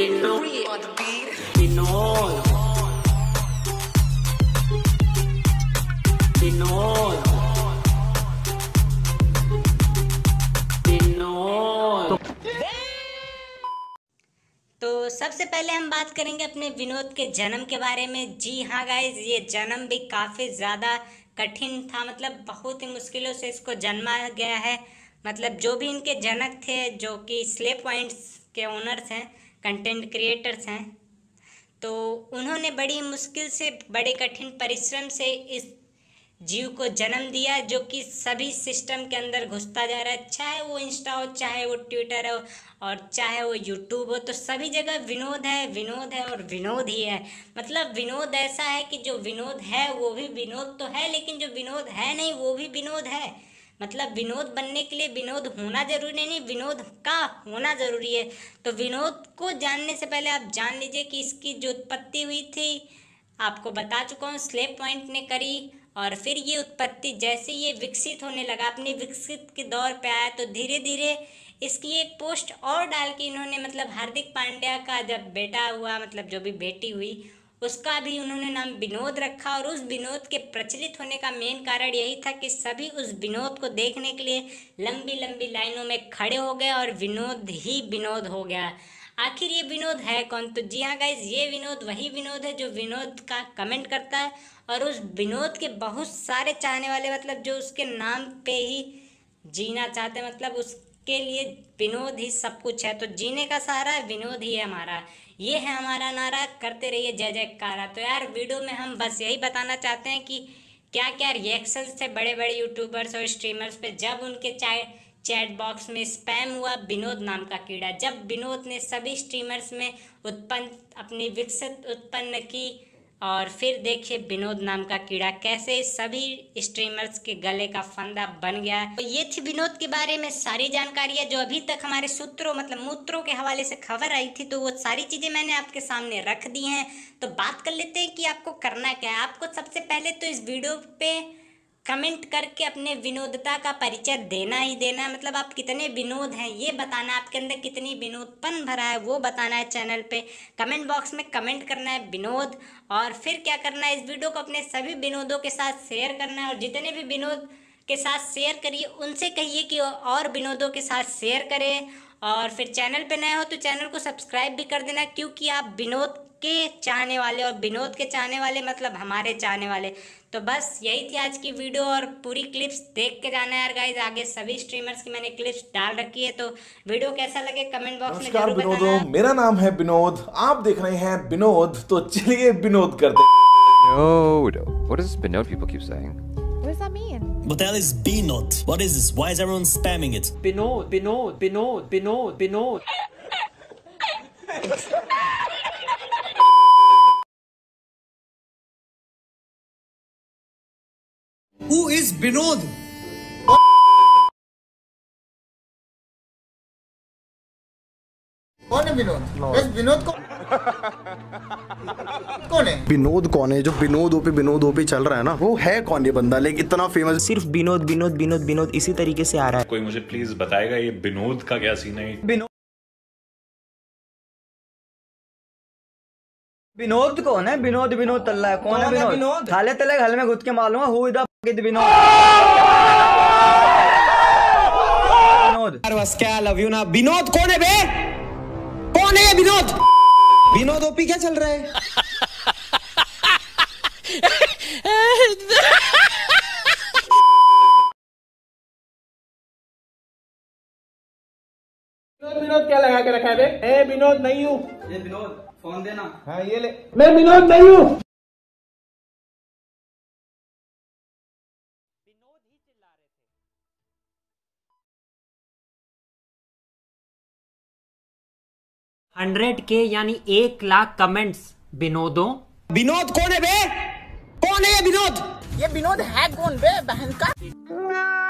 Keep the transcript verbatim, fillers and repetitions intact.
विनोद विनोद विनोद विनोद। तो सबसे पहले हम बात करेंगे अपने विनोद के जन्म के बारे में। जी हाँ गाइस, ये जन्म भी काफ़ी ज़्यादा कठिन था, मतलब बहुत ही मुश्किलों से इसको जन्मा गया है। मतलब जो भी इनके जनक थे, जो कि स्लेव पॉइंट्स के ओनर्स हैं, कंटेंट क्रिएटर्स हैं, तो उन्होंने बड़ी मुश्किल से, बड़े कठिन परिश्रम से इस जीव को जन्म दिया, जो कि सभी सिस्टम के अंदर घुसता जा रहा है। चाहे वो इंस्टा हो, चाहे वो ट्विटर हो, और चाहे वो यूट्यूब हो, तो सभी जगह विनोद है, विनोद है और विनोद ही है। मतलब विनोद ऐसा है कि जो विनोद है वो भी विनोद तो है, लेकिन जो विनोद है नहीं वो भी विनोद है। मतलब विनोद बनने के लिए विनोद होना जरूरी नहीं, विनोद का होना ज़रूरी है। तो विनोद को जानने से पहले आप जान लीजिए कि इसकी जो उत्पत्ति हुई थी, आपको बता चुका हूँ, स्लेव पॉइंट ने करी। और फिर ये उत्पत्ति जैसे ये विकसित होने लगा, अपने विकसित के दौर पे आया, तो धीरे धीरे इसकी एक पोस्ट और डाल के इन्होंने, मतलब हार्दिक पांड्या का जब बेटा हुआ, मतलब जो भी बेटी हुई, उसका भी उन्होंने नाम विनोद रखा। और उस विनोद के प्रचलित होने का मेन कारण यही था कि सभी उस विनोद को देखने के लिए लंबी लंबी लाइनों में खड़े हो गए और विनोद ही विनोद हो गया। आखिर ये विनोद है कौन? तो जी हाँ गाइज, ये विनोद वही विनोद है जो विनोद का कमेंट करता है और उस विनोद के बहुत सारे चाहने वाले, मतलब जो उसके नाम पे ही जीना चाहते हैं, मतलब उसके लिए विनोद ही सब कुछ है। तो जीने का सहारा विनोद ही है हमारा, ये है हमारा नारा, करते रहिए जय जयकारा। तो यार वीडियो में हम बस यही बताना चाहते हैं कि क्या क्या रिएक्शंस थे बड़े बड़े यूट्यूबर्स और स्ट्रीमर्स पे जब उनके चाहे चैट बॉक्स में स्पैम हुआ विनोद नाम का कीड़ा। जब विनोद ने सभी स्ट्रीमर्स में उत्पन्न अपनी विकसित उत्पन्न की, और फिर देखिए विनोद नाम का कीड़ा कैसे सभी स्ट्रीमर्स के गले का फंदा बन गया। तो ये थी विनोद के बारे में सारी जानकारियाँ जो अभी तक हमारे सूत्रों, मतलब मूत्रों के हवाले से खबर आई थी, तो वो सारी चीज़ें मैंने आपके सामने रख दी हैं। तो बात कर लेते हैं कि आपको करना क्या है। आपको सबसे पहले तो इस वीडियो पे कमेंट करके अपने विनोदता का परिचय देना ही देना है। मतलब आप कितने विनोद हैं ये बताना, आपके अंदर कितनी विनोदपन भरा है वो बताना है। चैनल पे कमेंट बॉक्स में कमेंट करना है विनोद, और फिर क्या करना है, इस वीडियो को अपने सभी विनोदों के साथ शेयर करना है। और जितने भी विनोद के साथ शेयर करिए उनसे कहिए कि और विनोदों के साथ शेयर करें। और फिर चैनल पे नए हो तो चैनल को सब्सक्राइब भी कर देना, क्योंकि आप विनोद के चाहने वाले, और विनोद के चाहने वाले मतलब हमारे चाहने वाले। तो बस यही थी आज की वीडियो, और पूरी क्लिप्स देख के जाना है यार गाइज। आगे सभी स्ट्रीमर्स की मैंने क्लिप्स डाल रखी है, तो वीडियो कैसा लगे कमेंट बॉक्स में जरूर बताना। विनोदों, मेरा नाम है विनोद, आप देख रहे हैं विनोद, तो चलिए विनोद करते। Vinod. What does Vinod people keep saying? What does that mean? What the hell is Vinod? What is this? Why is everyone spamming it? Vinod Vinod Vinod Vinod Vinod. Who is Vinod? कौन है विनोद? बस विनोद को कौन है? विनोद कौन है? जो विनोद पे विनोद पे चल रहा है ना, वो है कौन ये बंदा? लेकिन इतना फेमस सिर्फ विनोद विनोद विनोद विनोद इसी तरीके से आ रहा है। कोई मुझे प्लीज बताएगा ये विनोद का क्या सीन है? विनोद विनोद कौन है? विनोद विनोद तल्ला है। कौन है विनोद? थाले तले हल में घुस के मालूम है who is the Vinod. Vinod बस क्या लव यू ना। विनोद कौन है बे? कौन है ये विनोद? विनोद ओपी क्या चल रहा है? विनोद क्या लगा के रखा है बे? ए विनोद नहीं हूँ। ये विनोद फोन देना। हाँ ये ले। मैं विनोद नहीं हूँ। विनोद ही चिल्ला रहे थे। हंड्रेड के यानी एक लाख कमेंट्स विनोदों। विनोद कौन है बे? कौन है ये विनोद? ये विनोद है कौन बे? बहन का